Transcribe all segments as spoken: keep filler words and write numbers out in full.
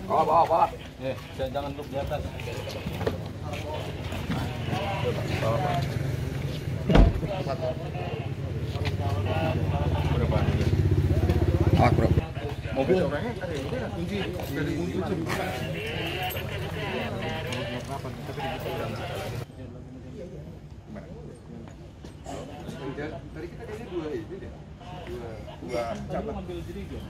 Bawa, bawa, bawa. Eh, jangan duduk di atas. Bawa, bawa. Berapa? Ah, bro. Mobil orangnya ada ini kan kunci dari kunci. Tadi kita kayaknya dua ini deh. Dua dua cabang ambil jadi gitu.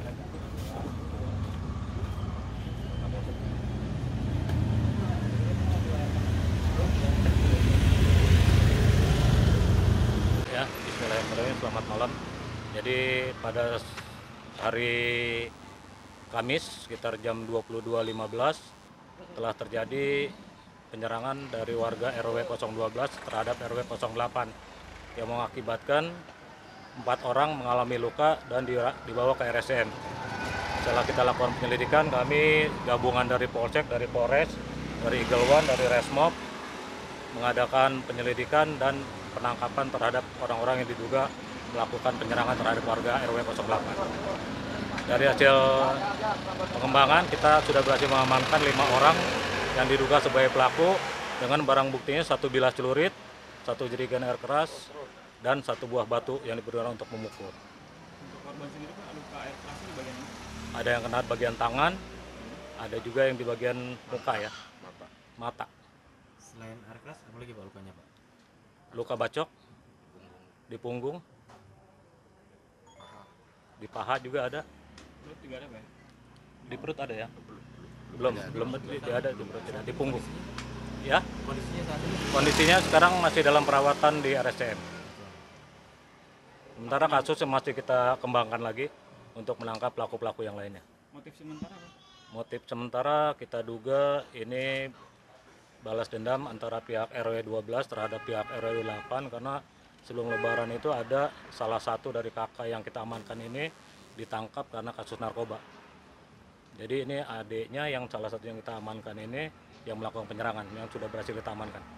Ya, bismillahirrahmanirrahim, selamat malam. Jadi pada hari Kamis sekitar jam dua puluh dua lima belas telah terjadi penyerangan dari warga R W nol satu dua terhadap R W nol delapan yang mengakibatkan empat orang mengalami luka dan dibawa ke R S M. Setelah kita lakukan penyelidikan, kami gabungan dari Polsek, dari Polres, dari Eagle One, dari Resmob mengadakan penyelidikan dan penangkapan terhadap orang-orang yang diduga melakukan penyerangan terhadap warga R W nol delapan. Dari hasil pengembangan, kita sudah berhasil mengamankan lima orang yang diduga sebagai pelaku dengan barang buktinya satu bilah celurit, satu jerigen air keras, dan satu buah batu yang digunakan untuk memukul. Untuk korban sendiri Pak, luka air keras di bagian mana? Ada yang kena bagian tangan, ada juga yang di bagian muka ya, mata. Selain air keras, apa lagi Pak lukanya Pak? Luka bacok di punggung, di paha juga ada. Perut juga ada Pak? Di perut ada ya? Belum, belum tidak ada di perut, tidak. Di punggung. Ya, Kondisinya saat ini? kondisinya sekarang masih dalam perawatan di R S C M. Sementara kasus masih kita kembangkan lagi untuk menangkap pelaku-pelaku yang lainnya. Motif sementara Pak? Motif sementara kita duga ini balas dendam antara pihak R W dua belas terhadap pihak R W delapan karena sebelum lebaran itu ada salah satu dari kakak yang kita amankan ini ditangkap karena kasus narkoba. Jadi ini adiknya yang salah satu yang kita amankan ini yang melakukan penyerangan yang sudah berhasil kita amankan.